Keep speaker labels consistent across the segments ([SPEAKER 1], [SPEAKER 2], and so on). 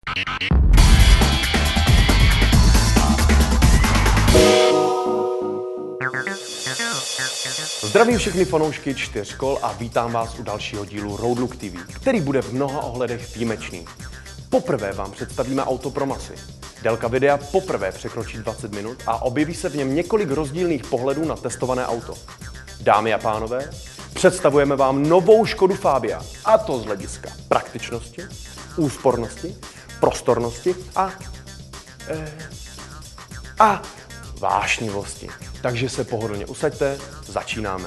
[SPEAKER 1] Zdravím všechny fanoušky 4 kol a vítám vás u dalšího dílu Roadlook TV, který bude v mnoha ohledech výjimečný. Poprvé vám představíme auto pro masy. Délka videa poprvé překročí 20 minut a objeví se v něm několik rozdílných pohledů na testované auto. Dámy a pánové, představujeme vám novou Škodu Fabia, a to z hlediska praktičnosti, úspornosti, prostornosti a vášnivosti. Takže se pohodlně usaďte, začínáme.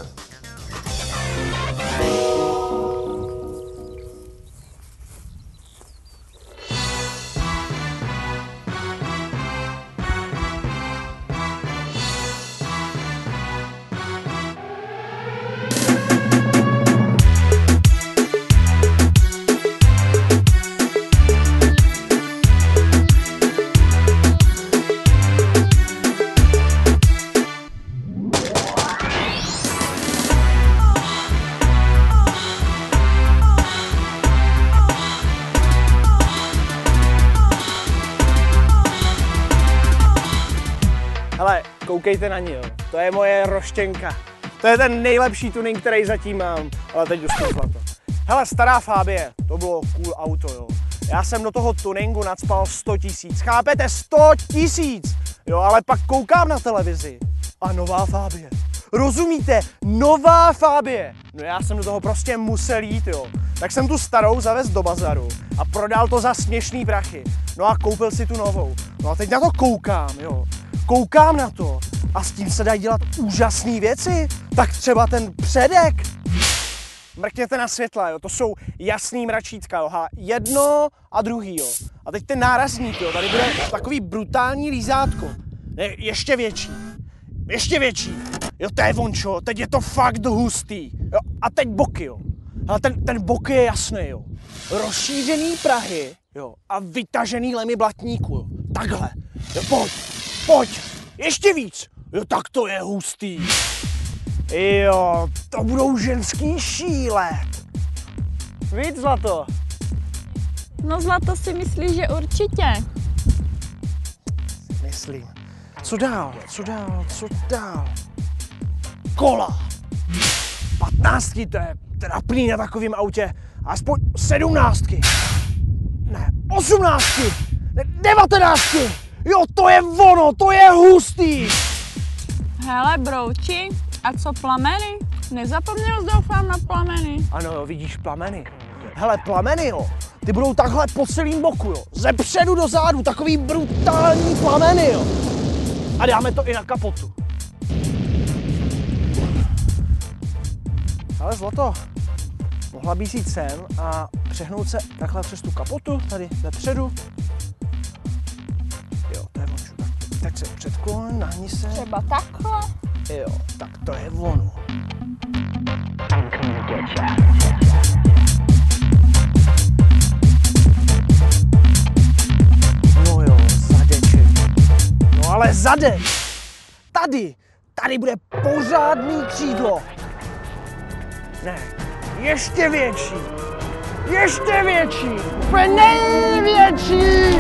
[SPEAKER 2] Hele, koukejte na ní, jo. To je moje roštěnka. To je ten nejlepší tuning, který zatím mám. Ale teď už to zlato. Hele, stará Fabie, to bylo cool auto, jo. Já jsem do toho tuningu nacpal 100 000. Chápete? 100 000! Jo, ale pak koukám na televizi a nová Fabie. Rozumíte? Nová Fabie. No já jsem do toho prostě musel jít, jo. Tak jsem tu starou zavez do bazaru a prodal to za směšný prachy. No a koupil si tu novou. No a teď na to koukám, jo. Koukám na to a s tím se dají dělat úžasné věci. Tak třeba ten předek. Mrkněte na světla, jo. To jsou jasný mračítka, jo. Jedno a druhý, jo. A teď ten nárazník, jo. Tady bude takový brutální lízátko. Ne, ještě větší. Ještě větší. Jo, to je vončo, teď je to fakt hustý. Jo. A teď boky, jo. Ale ten bok je jasný, jo. Rozšířený prahy, jo. A vytažený lemy blatníku, jo. Takhle. Jo, pojď. Ještě víc. Jo, tak to je hustý. Jo, to budou ženský šílet. Víc, Zlato?
[SPEAKER 3] No Zlato si myslí, že určitě.
[SPEAKER 2] Myslím. Co dál? Kola. 15, to je trapný na takovém autě. Aspoň 17. Ne, 18. Ne, 19. Jo, to je ono, to je hustý.
[SPEAKER 3] Hele, brouči, a co plameny? Nezapomněl doufám na plameny.
[SPEAKER 2] Ano, jo, vidíš plameny. Hele, plameny, jo, ty budou takhle po celým boku, jo. Ze předu do zádu, takový brutální plameny, jo. A dáme to i na kapotu. Ale Zlato, mohla bys jít sem a přehnout se takhle přes tu kapotu, tady vepředu. Jo, to je ono. Tak se předklon, nahni se.
[SPEAKER 3] Třeba takhle?
[SPEAKER 2] Jo, tak to je ono. No jo, zadeček. No ale zadek. Tady bude pořádný křídlo. Ne, ještě větší. Ještě větší. Úplně největší.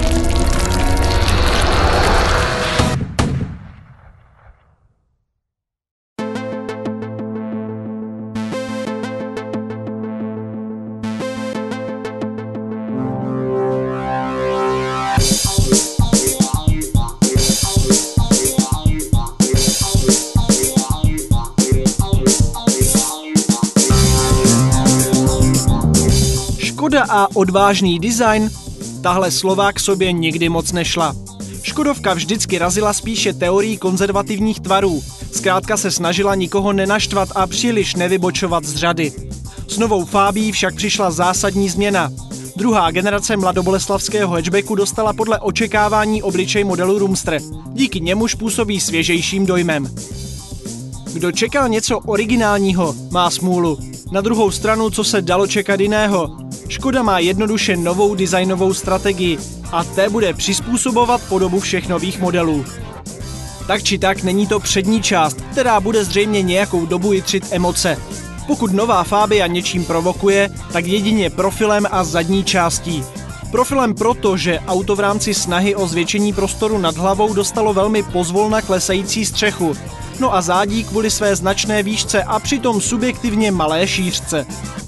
[SPEAKER 2] Škoda a odvážný design, tahle slova k sobě nikdy moc nešla. Škodovka vždycky razila spíše teorií konzervativních tvarů. Zkrátka se snažila nikoho nenaštvat a příliš nevybočovat z řady. S novou Fabií však přišla zásadní změna. Druhá generace mladoboleslavského hatchbacku dostala podle očekávání obličej modelu Roomster. Díky němuž působí svěžejším dojmem. Kdo čekal něco originálního, má smůlu. Na druhou stranu, co se dalo čekat jiného? Škoda má jednoduše novou designovou strategii a té bude přizpůsobovat podobu všech nových modelů. Tak či tak není to přední část, která bude zřejmě nějakou dobu jitřit emoce. Pokud nová Fabia něčím provokuje, tak jedině profilem a zadní částí.
[SPEAKER 4] Profilem proto, že auto v rámci snahy o zvětšení prostoru nad hlavou dostalo velmi pozvolna klesající střechu, no a zádí kvůli své značné výšce a přitom subjektivně malé šířce.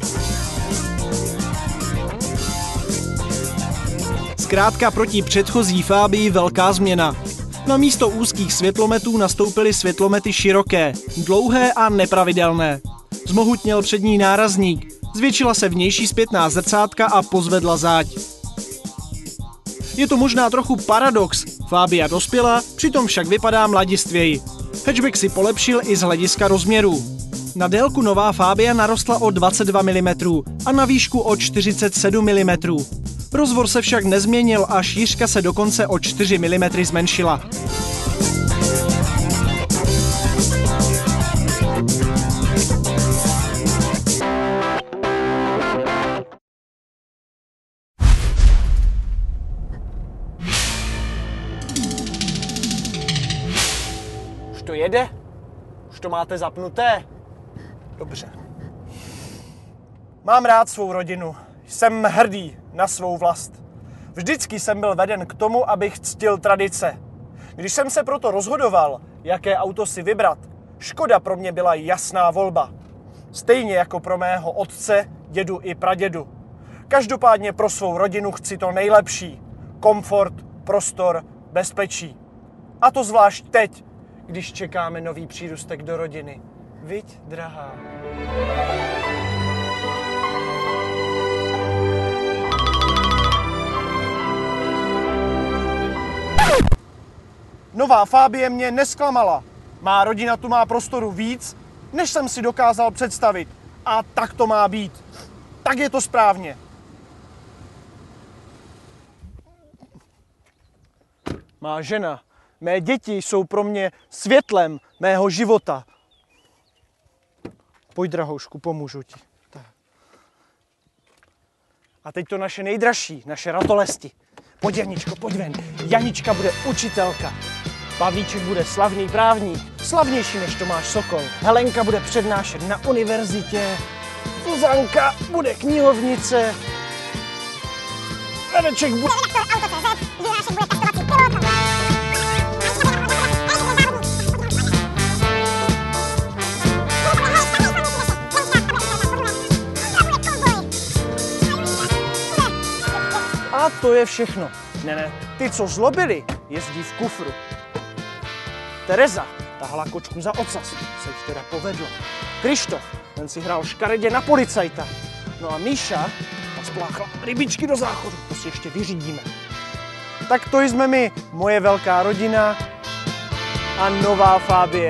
[SPEAKER 4] Zkrátka proti předchozí Fabii velká změna. Na místo úzkých světlometů nastoupily světlomety široké, dlouhé a nepravidelné. Zmohutněl přední nárazník, zvětšila se vnější zpětná zrcátka a pozvedla záď. Je to možná trochu paradox, Fabia dospěla, přitom však vypadá mladistvěji. Hatchback si polepšil i z hlediska rozměrů. Na délku nová Fabia narostla o 22 mm a na výšku o 47 mm. Rozvor se však nezměnil a šířka se dokonce o 4 mm zmenšila.
[SPEAKER 2] Už to jede? Už to máte zapnuté? Dobře. Mám rád svou rodinu. Jsem hrdý na svou vlast. Vždycky jsem byl veden k tomu, abych ctil tradice. Když jsem se proto rozhodoval, jaké auto si vybrat, Škoda pro mě byla jasná volba. Stejně jako pro mého otce, dědu i pradědu. Každopádně pro svou rodinu chci to nejlepší. Komfort, prostor, bezpečí. A to zvlášť teď, když čekáme nový přírůstek do rodiny. Viď, drahá? Nová Fabie mě nesklamala. Má rodina tu má prostoru víc, než jsem si dokázal představit. A tak to má být. Tak je to správně. Má žena, mé děti jsou pro mě světlem mého života. Pojď, drahoušku, pomůžu ti. Tak. A teď to naše nejdražší, naše ratolesti. Pojď, Janičko, pojď ven. Janička bude učitelka. Pavlíček bude slavný právník, slavnější než Tomáš Sokol. Helenka bude přednášet na univerzitě. Zuzanka bude knihovnice. Radeček bude... A to je všechno. Ne, ty, co zlobili, jezdí v kufru. Tereza tahla kočku za ocas, se jich teda povedlo. Krištof, ten si hrál škaredě na policajta. No a Míša spláchla rybičky do záchodu, to si ještě vyřídíme. Tak to jsme my, moje velká rodina a nová Fabie.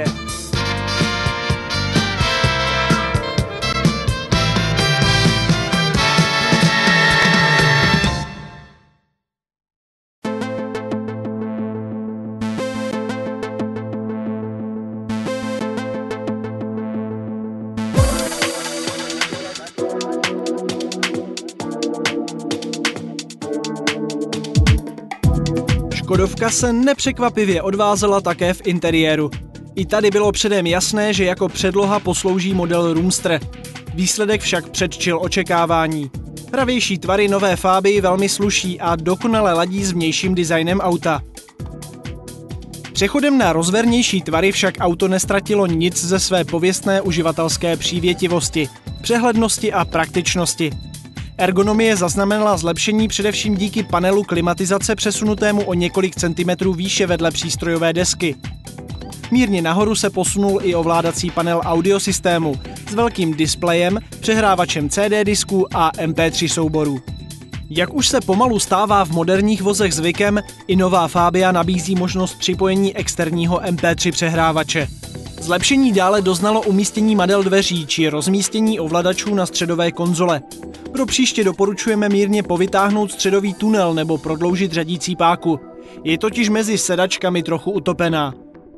[SPEAKER 4] Škodovka se nepřekvapivě odvázela také v interiéru. I tady bylo předem jasné, že jako předloha poslouží model Roomster. Výsledek však předčil očekávání. Pravější tvary nové Fabii velmi sluší a dokonale ladí s vnějším designem auta. Přechodem na rozvernější tvary však auto nestratilo nic ze své pověstné uživatelské přívětivosti, přehlednosti a praktičnosti. Ergonomie zaznamenala zlepšení především díky panelu klimatizace přesunutému o několik centimetrů výše vedle přístrojové desky. Mírně nahoru se posunul i ovládací panel audiosystému s velkým displejem, přehrávačem CD disků a MP3 souborů. Jak už se pomalu stává v moderních vozech zvykem, i nová Fabia nabízí možnost připojení externího MP3 přehrávače. Zlepšení dále doznalo umístění madel dveří či rozmístění ovladačů na středové konzole. Pro příště doporučujeme mírně povytáhnout středový tunel nebo prodloužit řadící páku. Je totiž mezi sedačkami trochu utopená.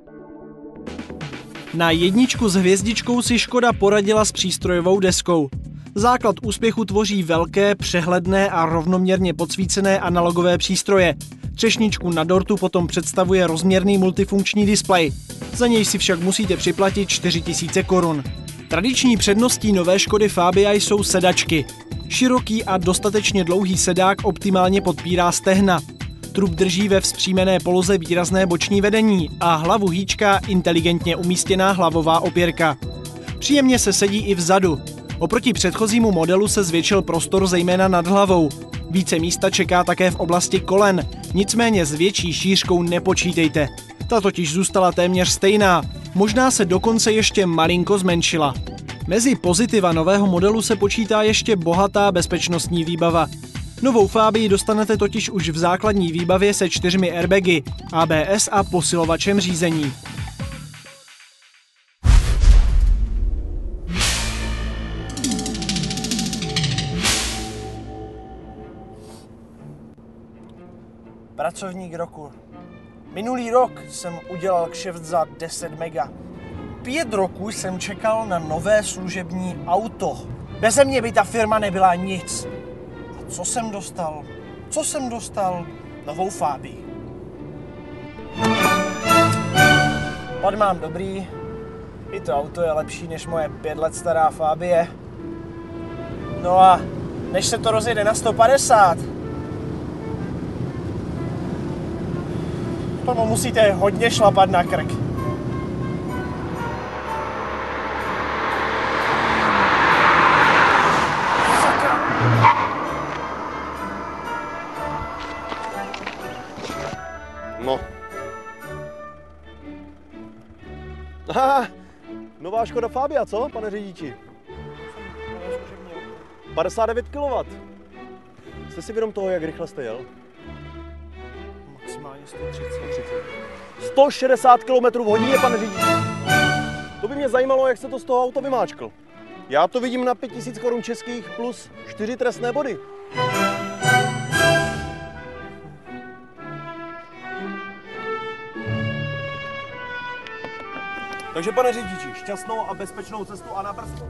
[SPEAKER 4] Na jedničku s hvězdičkou si Škoda poradila s přístrojovou deskou. Základ úspěchu tvoří velké, přehledné a rovnoměrně podsvícené analogové přístroje. Třešničku na dortu potom představuje rozměrný multifunkční displej. Za něj si však musíte připlatit 4 000 korun. Tradiční předností nové Škody Fabia jsou sedačky. Široký a dostatečně dlouhý sedák optimálně podpírá stehna. Trup drží ve vzpřímené poloze výrazné boční vedení a hlavu hýčká inteligentně umístěná hlavová opěrka. Příjemně se sedí i vzadu. Oproti předchozímu modelu se zvětšil prostor zejména nad hlavou. Více místa čeká také v oblasti kolen, nicméně s větší šířkou nepočítejte. Ta totiž zůstala téměř stejná, možná se dokonce ještě malinko zmenšila. Mezi pozitiva nového modelu se počítá ještě bohatá bezpečnostní výbava. Novou Fabii dostanete totiž už v základní výbavě se 4 airbagy, ABS a posilovačem řízení.
[SPEAKER 2] Pracovník roku. Minulý rok jsem udělal kšeft za 10 mega. 5 roků jsem čekal na nové služební auto. Beze mě by ta firma nebyla nic. A co jsem dostal? Co jsem dostal? Novou Fabii. Pad mám dobrý. I to auto je lepší než moje 5 let stará Fabie. No a než se to rozjede na 150, tomu musíte hodně šlapat na krk.
[SPEAKER 1] No. Aha, nová Škoda Fabia, co, pane řidiči? 59 kW. Jste si vědom toho, jak rychle jste jel?
[SPEAKER 2] Maximálně 130.
[SPEAKER 1] 160 km v hodině, pane řidiči. To by mě zajímalo, jak se to z toho auta vymáčkl. Já to vidím na 5000 korun českých plus 4 trestné body. Takže, pane řidiči, šťastnou a bezpečnou cestu a na brzdu.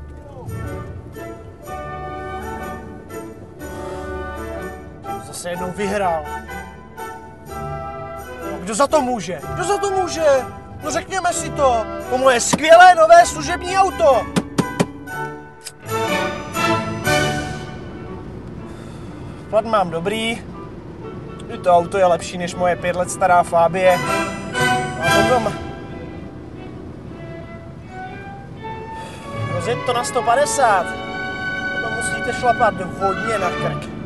[SPEAKER 2] Zase jednou vyhrál. No, kdo za to může? Kdo za to může? No řekněme si to. To moje skvělé nové služební auto. Plat mám dobrý. I to auto je lepší než moje 5 let stará Fabie. A potom rozjet to na 150. Potom musíte šlapat hodně na krk.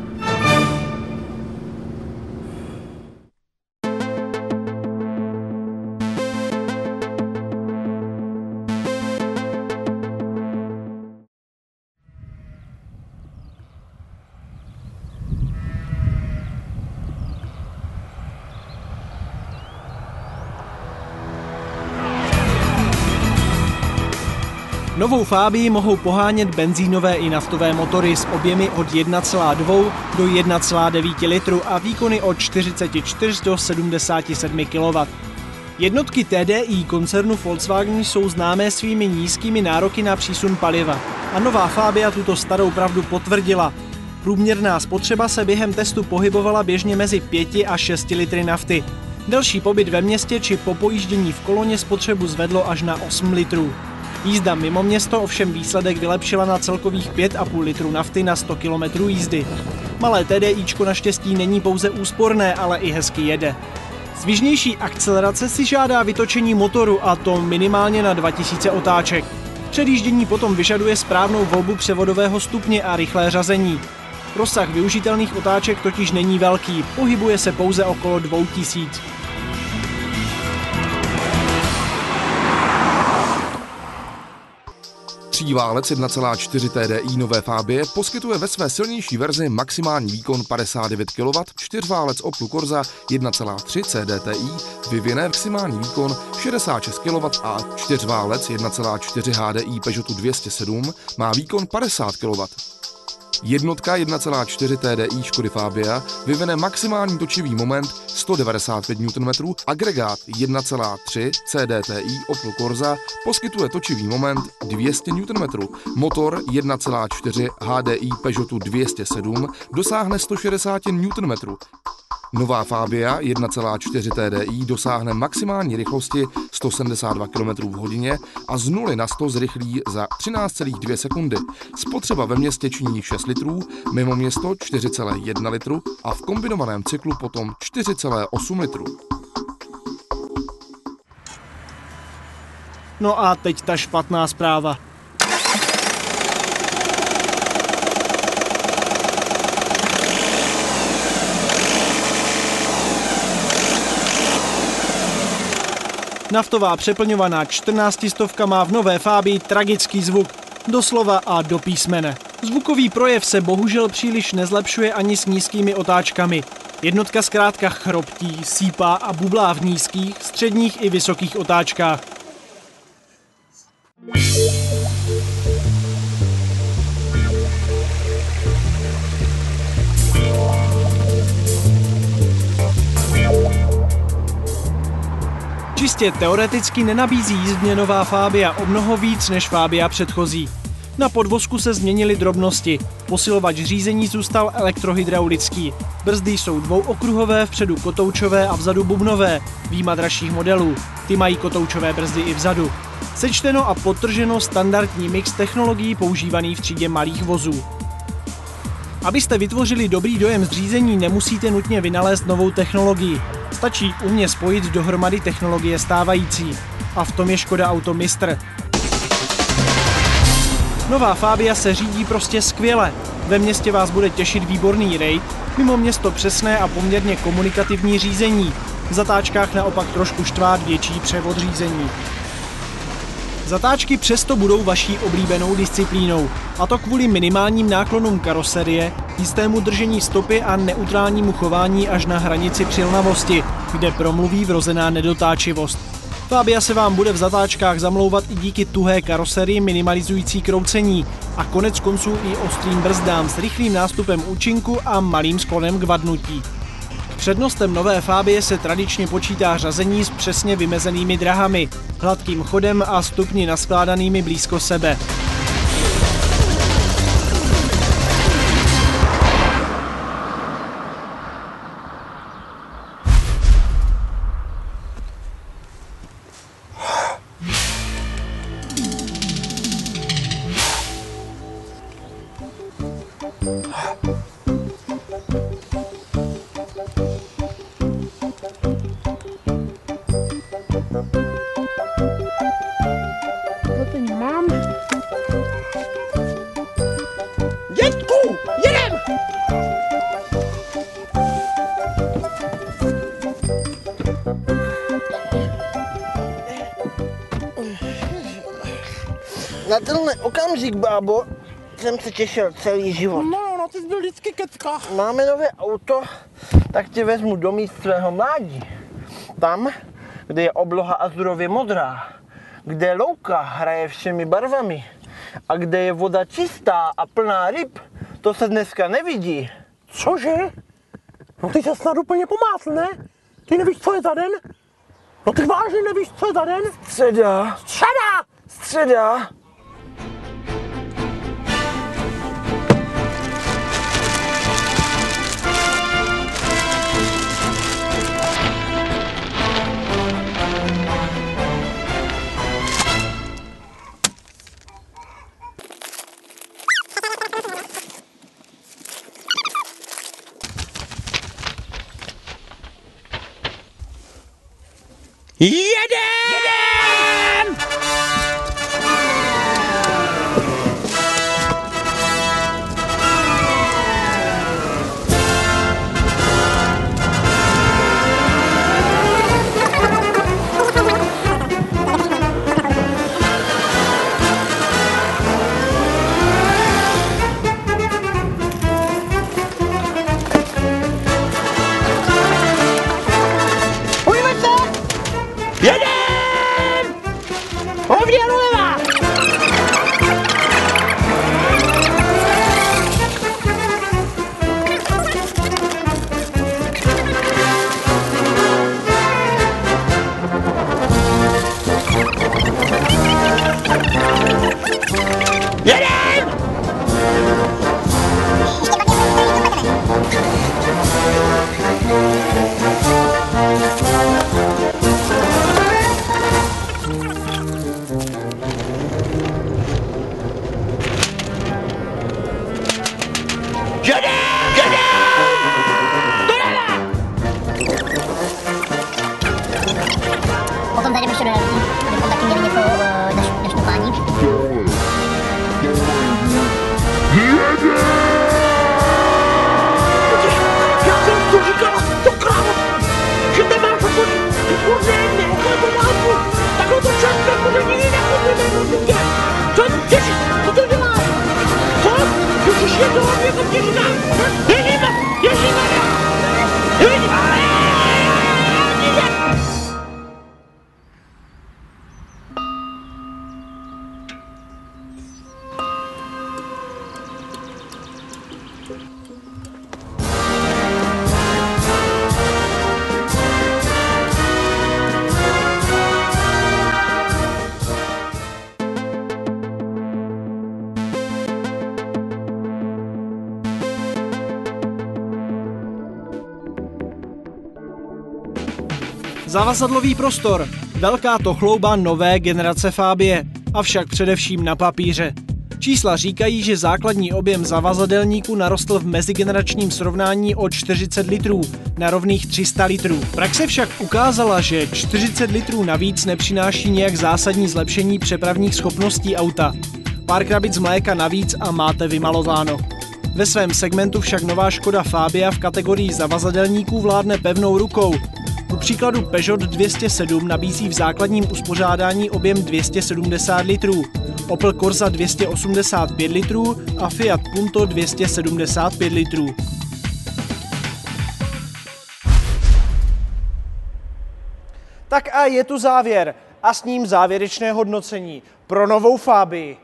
[SPEAKER 4] Novou Fabii mohou pohánět benzínové i naftové motory s objemy od 1,2 do 1,9 litru a výkony od 44 do 77 kW. Jednotky TDI koncernu Volkswagen jsou známé svými nízkými nároky na přísun paliva a nová Fabia tuto starou pravdu potvrdila. Průměrná spotřeba se během testu pohybovala běžně mezi 5 a 6 litry nafty. Delší pobyt ve městě či po pojíždění v koloně spotřebu zvedlo až na 8 litrů. Jízda mimo město ovšem výsledek vylepšila na celkových 5,5 litru nafty na 100 km jízdy. Malé TDIčko naštěstí není pouze úsporné, ale i hezky jede. Svižnější akcelerace si žádá vytočení motoru, a to minimálně na 2000 otáček. Předjíždění potom vyžaduje správnou volbu převodového stupně a rychlé řazení. Rozsah využitelných otáček totiž není velký, pohybuje se pouze okolo 2000.
[SPEAKER 5] Tříválec 1,4 TDI nové Fabie poskytuje ve své silnější verzi maximální výkon 59 kW, čtyřválec Oplu Corsa 1,3 CDTI vyvine maximální výkon 66 kW a čtyřválec 1,4 HDI Peugeotu 207 má výkon 50 kW. Jednotka 1,4 TDI Škody Fabia vyvine maximální točivý moment 195 Nm, agregát 1,3 CDTI Opel Corsa poskytuje točivý moment 200 Nm, motor 1,4 HDI Peugeotu 207 dosáhne 160 Nm. Nová Fabia 1,4 TDI dosáhne maximální rychlosti 172 km v hodině a z 0 na 100 zrychlí za 13,2 sekundy. Spotřeba ve městě činí 6 litrů, mimo město 4,1 litru a v kombinovaném cyklu potom 4,8 litru.
[SPEAKER 4] No a teď ta špatná zpráva. Naftová přeplňovaná 1400 má v nové Fabii tragický zvuk. Doslova a do písmene. Zvukový projev se bohužel příliš nezlepšuje ani s nízkými otáčkami. Jednotka zkrátka chroptí, sípá a bublá v nízkých, středních i vysokých otáčkách. Čistě teoreticky nenabízí jízdně nová Fabia o mnoho víc než Fabia předchozí. Na podvozku se změnily drobnosti. Posilovač řízení zůstal elektrohydraulický. Brzdy jsou dvouokruhové, vpředu kotoučové a vzadu bubnové, vyjma dražších modelů. Ty mají kotoučové brzdy i vzadu. Sečteno a podtrženo standardní mix technologií používaný v třídě malých vozů. Abyste vytvořili dobrý dojem z řízení, nemusíte nutně vynalézt novou technologii. Stačí umě spojit dohromady technologie stávající. A v tom je Škoda Auto mistr. Nová Fabia se řídí prostě skvěle. Ve městě vás bude těšit výborný ride, mimo město přesné a poměrně komunikativní řízení. V zatáčkách naopak trošku štvát větší převod řízení. Zatáčky přesto budou vaší oblíbenou disciplínou, a to kvůli minimálním náklonům karoserie, jistému držení stopy a neutrálnímu chování až na hranici přilnavosti, kde promluví vrozená nedotáčivost. Fabia se vám bude v zatáčkách zamlouvat i díky tuhé karoserii minimalizující kroucení a konec konců i ostrým brzdám s rychlým nástupem účinku a malým sklonem k vadnutí. Přednostem nové Fabie se tradičně počítá řazení s přesně vymezenými drahami, hladkým chodem a stupni naskládanými blízko sebe.
[SPEAKER 2] To teď mám. Dětku, jedem! Na tenhle okamžik, bábo, jsem se těšil celý život.
[SPEAKER 6] No, ty jsi byl vždycky kecka.
[SPEAKER 2] Máme nové auto, tak tě vezmu do míst svého mládí. Tam, kde je obloha azurově modrá, kde louka hraje všemi barvami a kde je voda čistá a plná ryb, to se dneska nevidí.
[SPEAKER 6] Cože? No ty se snad úplně pomátl, ne? Ty nevíš, co je za den? No ty vážně nevíš, co je za den?
[SPEAKER 2] Středa.
[SPEAKER 6] Středa!
[SPEAKER 2] Středa.
[SPEAKER 6] Jedem!
[SPEAKER 2] Jedem!
[SPEAKER 7] Potom tady ještě do další, abychom taky měli něco na šňupání.
[SPEAKER 6] Já jsem to říkala, to krávo, že to máš okolí, ty kurně, nechaj pomáku, takhle to čas nebude nikdy nekoupíme. Co to děláš? Co? Ježiš, je to hlavně, to ti říkám. Ježíme.
[SPEAKER 4] Zavazadlový prostor, velká tochlouba nové generace Fabie, avšak především na papíře. Čísla říkají, že základní objem zavazadelníku narostl v mezigeneračním srovnání o 40 litrů na rovných 300 litrů. Praxe však ukázala, že 40 litrů navíc nepřináší nějak zásadní zlepšení přepravních schopností auta. Pár krabic mléka navíc a máte vymalováno. Ve svém segmentu však nová Škoda Fabia v kategorii zavazadelníků vládne pevnou rukou. Ku příkladu Peugeot 207 nabízí v základním uspořádání objem 270 litrů, Opel Corsa 285 litrů a Fiat Punto 275 litrů.
[SPEAKER 2] Tak a je tu závěr a s ním závěrečné hodnocení pro novou Fabii.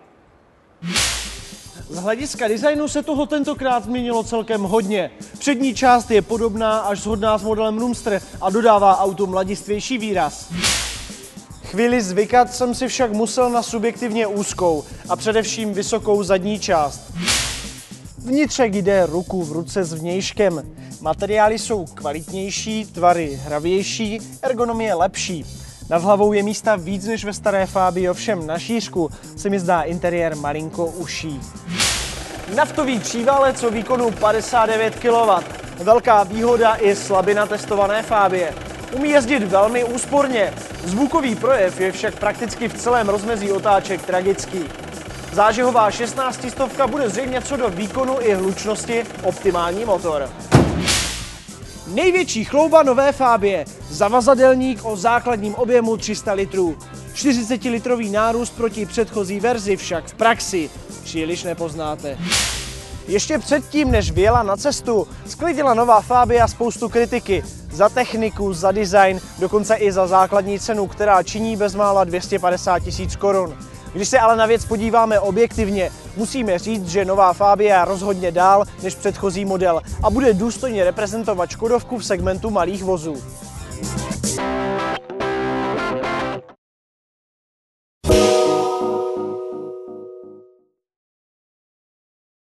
[SPEAKER 2] Z hlediska designu se toho tentokrát změnilo celkem hodně. Přední část je podobná až shodná s modelem Roomster a dodává autu mladistvější výraz. Chvíli zvykat jsem si však musel na subjektivně úzkou a především vysokou zadní část. Vnitřek jde ruku v ruce s vnějškem. Materiály jsou kvalitnější, tvary hravější, ergonomie lepší. Nad hlavou je místa víc než ve staré Fabii, ovšem na šířku se mi zdá interiér malinko uší. Naftový příválec o výkonu 59 kW. Velká výhoda i slabina testované Fabie. Umí jezdit velmi úsporně. Zvukový projev je však prakticky v celém rozmezí otáček tragický. Zážehová 16 stovka bude zřejmě co do výkonu i hlučnosti optimální motor. Největší chlouba nové Fabie. Zavazadelník o základním objemu 300 litrů. 40-litrový nárůst proti předchozí verzi však v praxi příliš nepoznáte. Ještě předtím, než vyjela na cestu, sklidila nová Fabia spoustu kritiky. Za techniku, za design, dokonce i za základní cenu, která činí bezmála 250 000 korun. Když se ale na věc podíváme objektivně, musíme říct, že nová Fabia rozhodně dál než předchozí model a bude důstojně reprezentovat Škodovku v segmentu malých vozů.